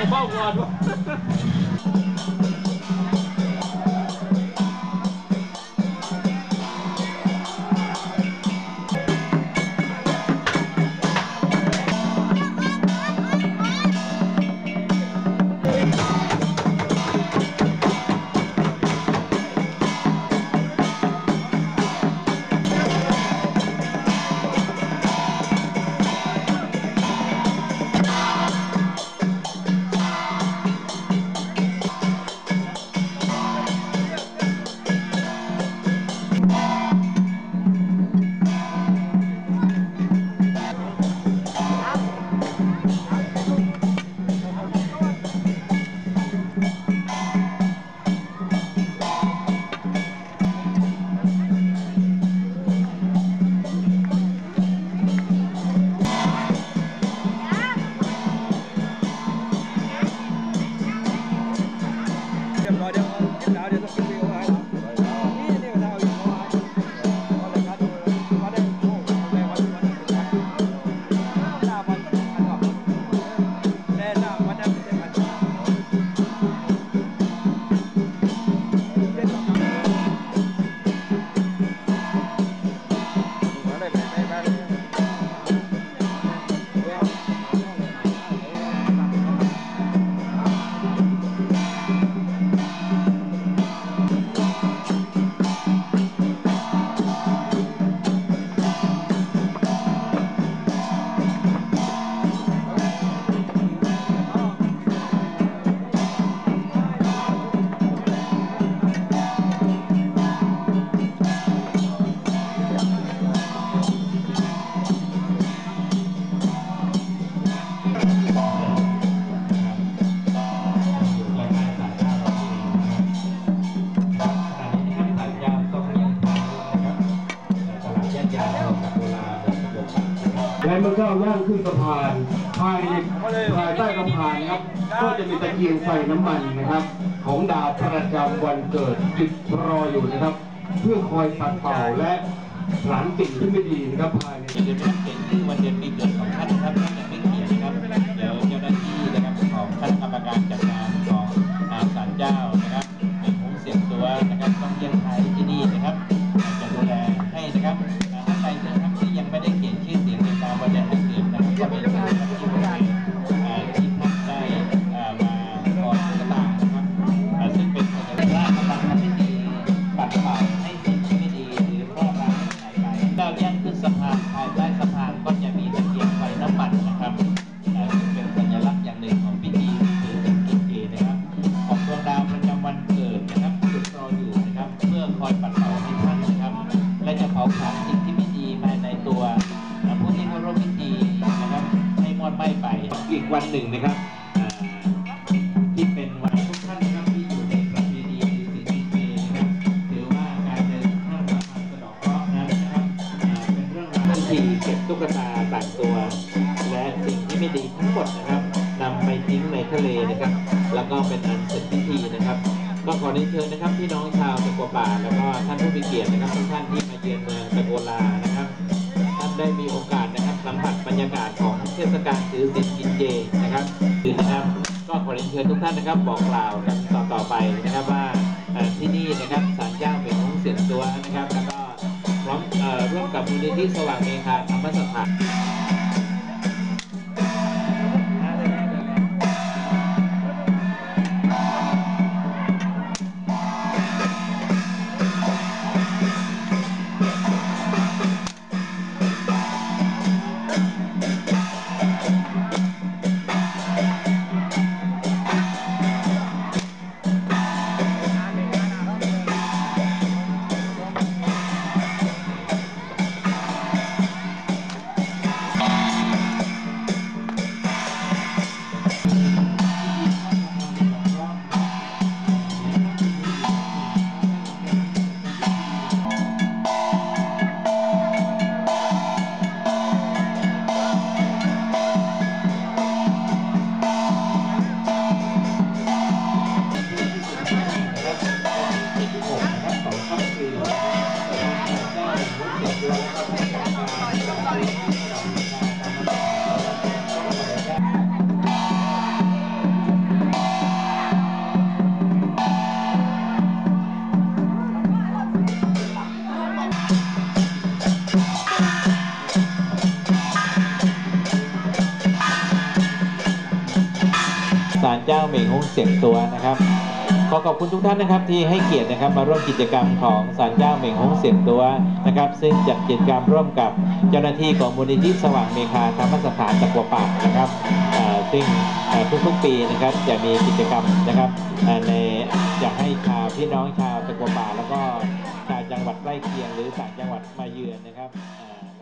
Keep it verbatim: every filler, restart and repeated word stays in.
เบ้าก่อนวะและเมื่อก้าวย่างขึ้นสะพานภายในภายใต้สะพานนะครับก็จะมีตะเกียงใส่น้ำมันนะครับของดาวประจำวันเกิดติดรออยู่นะครับเพื่อคอยปัดเป่าและผลันสิ่งที่ไม่ดีนะครับภายในเดือนนี้เป็นที่วันเดือนปีเกิดของท่านนะครับท่านยังไม่เขียนนะครับเดี๋ยวเจ้าหน้าที่นะครับของคณะกรรมการจัดงานของศาลเจ้านะครับในโค้งเสียงตัวนะครับต้องเยี่ยมไทยที่นี่นะครับจะดูแลให้นะครับท่านใดนะครับที่ยังไม่ได้เขียนชื่อเสียงในตามวันเดือนปีเกิดนะครับก็เป็นท่านที่บริเวณที่ท่านได้มาขอตุ๊กตานะครับซึ่งเป็นสัญลักษณ์กำลังทำพิธีปัดเป่าให้สิ่งที่ไม่ดีหรือรอบร้ายหายไปก้าวย่างขึ้นสะพานภายใต้สะพานก็จะมีตะเกียงไฟน้ำมันนะครับเป็นสัญลักษณ์อย่างหนึ่งของพิธีถือเป็นกิจเจนะครับของดวงดาวประจำวันเกิดนะครับหยุดรออยู่นะครับเพื่อคอยปัดเป่าให้ท่านนะครับและจะเผาผลาญสิ่งที่ไม่ดีภายในตัวผู้ที่เข้าร่วมพิธีนะครับให้มอดไหม้ไปอีกวันหนึ่งนะครับที่เป็นวันทุกท่านนะครับที่อยู่ในประเพณีถือศีลกินเจนะครับถือว่าการเดินข้ามสะพานสะดอกเคราะห์นั้นนะครับเป็นเรื่องราวที่เก็บตุ๊กตาต่างตัวและสิ่งที่ไม่ดีทั้งหมดนะครับนำไปทิ้งในทะเลนะครับแล้วก็เป็นอันเสร็จพิธีนะครับก็ขอเรียนเชิญนะครับพี่น้องชาวตะกัวป่าแล้วก็ท่านผู้มีเกียรตินะครับทุกท่านที่มาเยือนเมืองตะโกลานะครับท่านได้มีโอกาสนะครับสัมผัสบรรยากาศของเทศกาลถือศีลกินเจนะครับคือนะครับก็ขอเรียนเชิญทุกท่านนะครับบอกกล่าวกันต่อต่อไปนะครับว่าที่นี่นะครับศาลเจ้าเป็นของเสียงตัวนะครับแล้วก็พร้อมร่วมกับมูลนิธิสว่างเมฆาธรรมสถานงเสียงตัวนะครับขอขอบคุณทุกท่านนะครับที่ให้เกียรตินะครับมาร่วมกิจกรรมของศาลเจ้าเหม่งฮงเสียงตัวนะครับซึ่งจัดกิจกรรมร่วมกับเจ้าหน้าที่ของมูลนิธิสว่างเมฆาธรรมสถานตะกัวป่านะครับซึ่งทุกๆปีนะครับจะมีกิจกรรมนะครับในจะให้ชาวพี่น้องชาวตะกัวป่าแล้วก็ชาวจังหวัดใกล้เคียงหรือต่างจังหวัดมาเยือนนะครับ